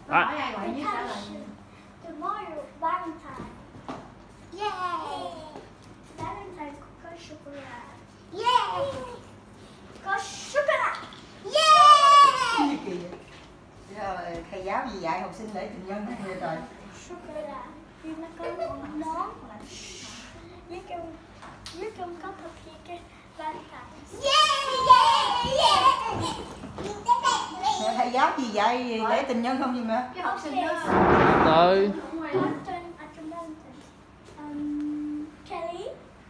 Hỏi ai gọi với trả lời. Tomorrow Valentine. Yeah. Valentine có sô-cô-la. Yeah. Có sô-cô-la. Yeah. Cái gì kỳ vậy? Rồi, thầy giáo gì dạy học sinh lễ tình nhân hay vậy trời? Sô-cô-la. Vì nó có một món với trong có thực hiện cái Valentine. Rồi, thầy giáo gì dạy lễ tình nhân không gì mà? Cái học sinh đó. Từ Kelly.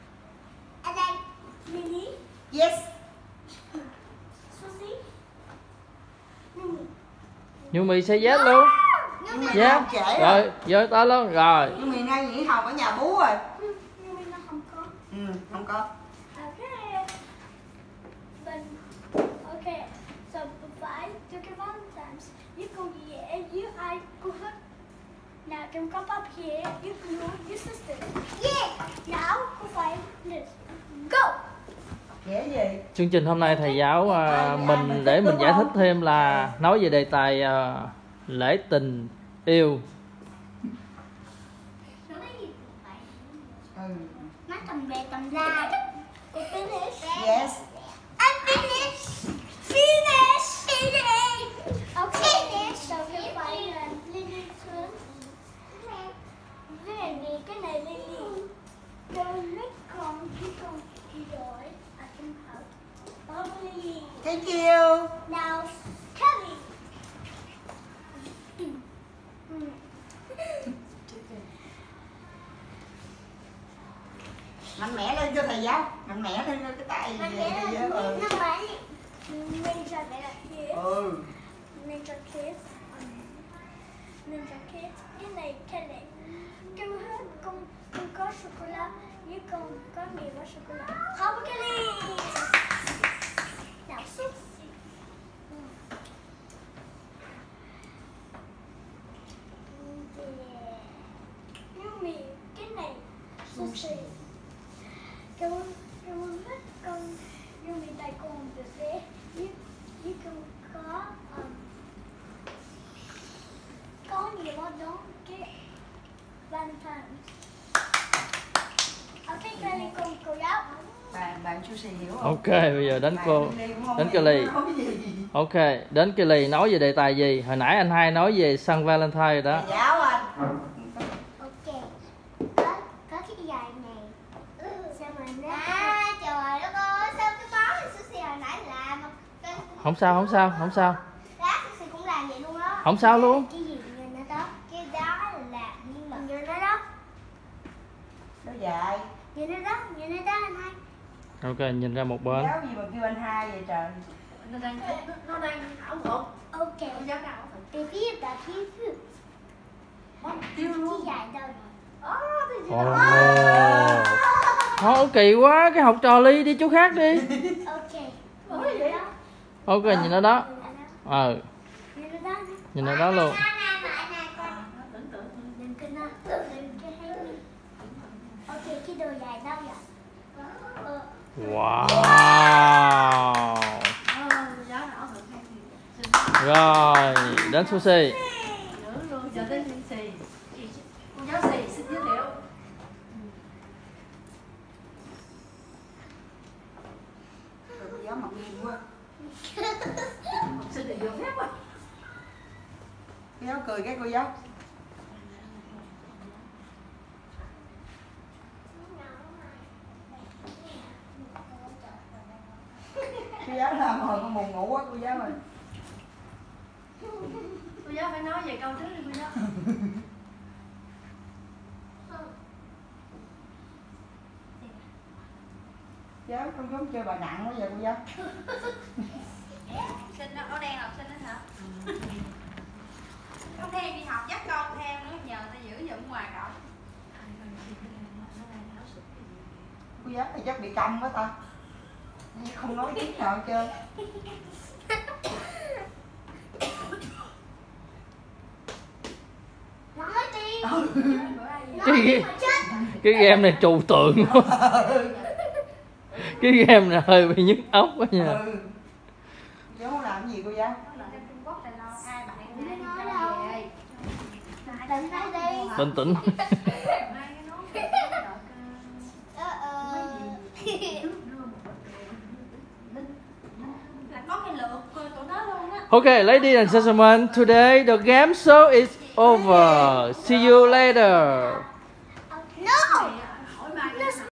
Lily. Yes. Susie. Mimi. Yumi say yes luôn. Yes. Trễ Rồi, vô tới luôn. Rồi. Nhưng mà nay nghỉ học ở nhà bú rồi. Mimi nó không có. Không có. Okay. Okay. So bye. To cái Valentine's. You go here. You I go here. Now come up here. You go your sister. Yeah. Now go find this. Go. Dễ gì? Chương trình hôm nay thầy giáo mình để mình giải thích thêm là nói về đề tài lễ tình yêu. Nó tầm bè tầm ra. Finish. Yes. I'm finished. Finish. Okay. Finish. So cái phải là Lily xuống. Về cái này Lily. Rồi lấy con rồi. I can help. Lily. Thank you. Now Kelly. Mạnh mẽ lên cho thầy giáo. Mạnh mẽ lên cái tay gì vậy? Ninja Kids. Ninja Kids. Ninja Kids. Cái này Kelly. Kêu hết con có sô-cô-la với con có mì và sô-cô-la. Không Kelly. Nào xúc. Yumi, cái này sushi. Kêu hết con Yumi tay con được đấy. Với con có nhiều đó cái Valentine. Ok, Kelly con cô giáo. Bạn sushi hiểu không? Ok, bây giờ đến cô, đến Kelly. Ok, đến Kelly nói về đề tài gì? Hồi nãy anh hai nói về Sun Valentine đó. Thầy giáo anh. Ok, có cái dài này. Sao mà nó trời đất ơi, sao cái món sushi hồi nãy làm Không sao. lá sushi cũng làm vậy luôn đó. Không sao luôn. Cái gì nhìn nó đó, cái đó là nhưng mà nhìn nó đó. Nó dài. Nhìn nó đó anh hai. Ok, nhìn ra một bên. Giáo gì mà kêu anh hai vậy trời? Nó đang ống hộp. Ok. Con giáo nào không? Cái phía bà phía phía. Tiêu luôn. Cái dài đâu? Thôi kỳ quá, cái học trò Ly đi chỗ khác đi. Ok. Ok, nhìn nó đó. Nhìn nó đó luôn. Ok, cái đồ dài đâu vậy? Wow. Rồi, đến sushi. Giờ tới xì. Cô giáo xì xin giới thiệu. Cô giáo mặc nghiêm quá. Học sinh thì vô phép quá. Cô giáo cười cái cô giáo. Cô giáo làm hồi con buồn ngủ quá cô giáo ơi. Cô giáo phải nói về câu trước đi cô giáo. Giáo con giống chơi bà nặng quá vậy cô giáo. Sinh nó đen học sinh đó hả? Không theo đi học dắt con theo nữa, nhờ ta giữ giùm ngoài cổng. Cô giáo thì chắc bị câm quá ta. Không nói tiếng nào hết trơn. Cái game này trừu tượng quá. Cái game này hơi bị nhức óc quá nha. Giáo làm gì cô giáo? Trung Quốc là lo ai bạn em đi cho về. Bình tĩnh. Là có cái lượt của nó luôn á. Okay, ladies and gentlemen, today the game show is over. See you later. No!